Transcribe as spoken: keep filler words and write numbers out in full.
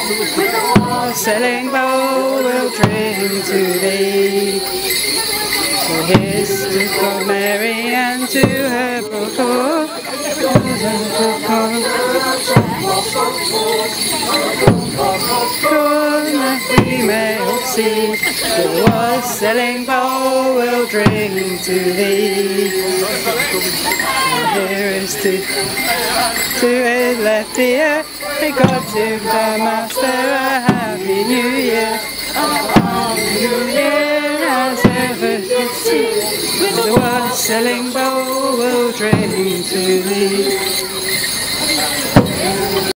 Selling bowl will drink to thee. So here's to God Mary and to her brother. That we may all see the wassail bowl will drink to thee. And here is to, to his left ear, may God to the Master a Happy New Year. New Year as ever you see, the wassail bowl will drink to thee.